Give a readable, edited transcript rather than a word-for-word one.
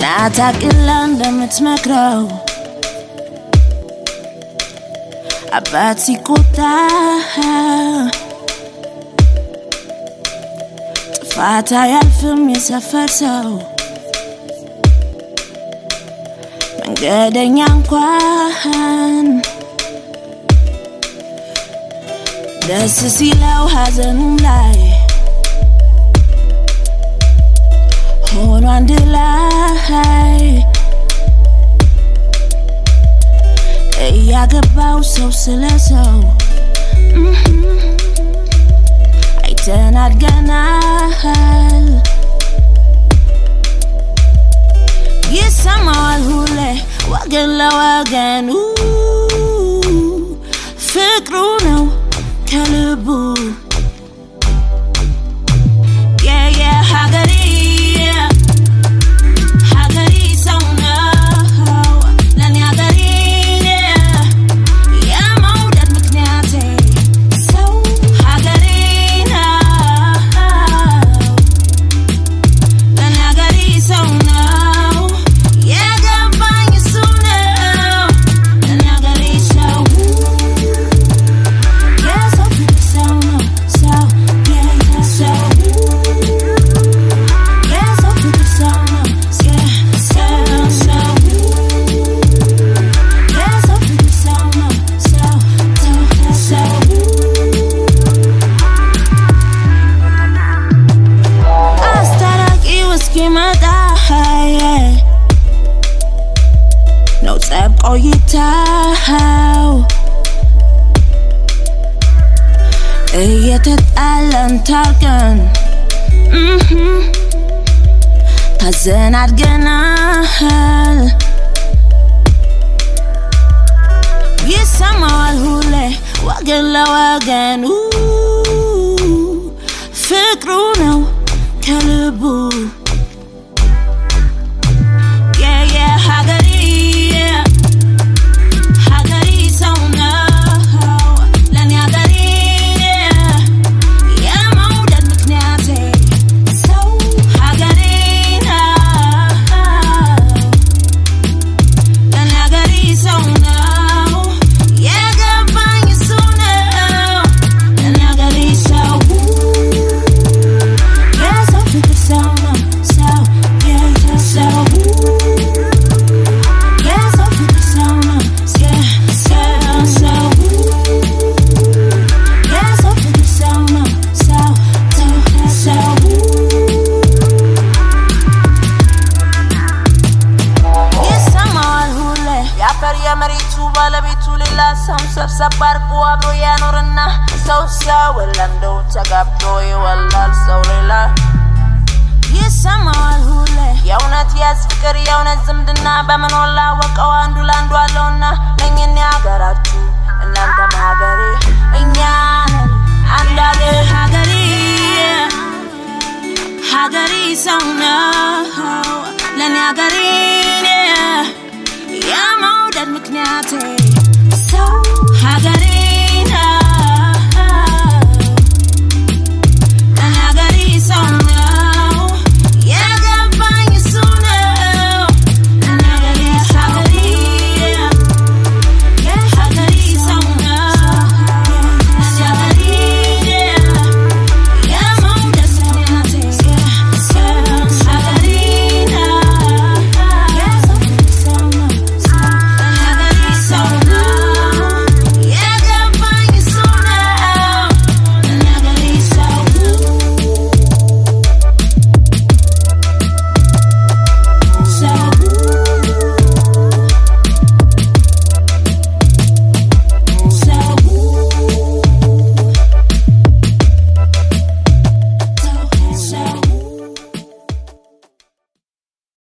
ናታቅላ እንደምትመክረው አባት ሲቆጣ ጥፋት አያልፍም የሰፈር ሰው መንገደኛ እንኳን ደስ ሲለው ሐዘኑም ላይ ሆኖ አንድ ላይ ያገባው ሰው ስለሰው አይተናገናል ይሰማዋል ሁሌ ወገን ለወገኑ ፍቅሩ ነው ከልቡ No tap all you tau Eyetet alan tarkan Tazen adganal Yisamawal hule Wagan la wagan Fikru now Kalibu Maritu balabitu lila sam sabsabar ko abro yanorna sausa walando tagabdo walal sawrila yisamaal hule yawnat yasfikr yawnat zimdna bamanola waqaw andu landu alona ለኛን ያገራችሁ እናንተ ማገሬ እኛን አንዳለ ሀገሬ ሰው